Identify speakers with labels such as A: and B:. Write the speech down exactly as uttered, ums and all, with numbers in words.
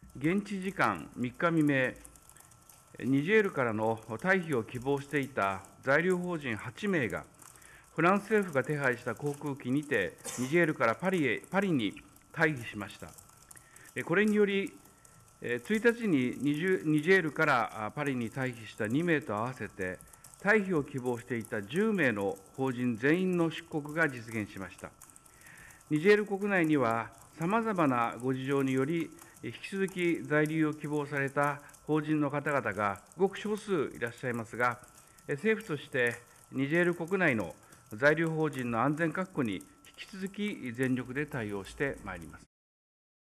A: 現地時間みっか未明、ニジェールからの退避を希望していた在留邦人はちめいが、フランス政府が手配した航空機にて、ニジェールからパリへパリに退避しました。これにより、ついたちにニジェールからパリに退避したにめいと合わせて、退避を希望していたじゅうめいの邦人全員の出国が実現しました。ニジェール国内には、さまざまなご事情により、引き続き在留を希望された邦人の方々がごく少数いらっしゃいますが、政府としてニジェール国内の在留邦人の安全確保に引き続き全力で対応してまいります。